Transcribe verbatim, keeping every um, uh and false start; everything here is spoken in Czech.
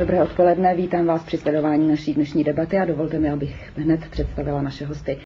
Dobré odpoledne, vítám vás při sledování naší dnešní debaty a dovolte mi, abych hned představila naše hosty.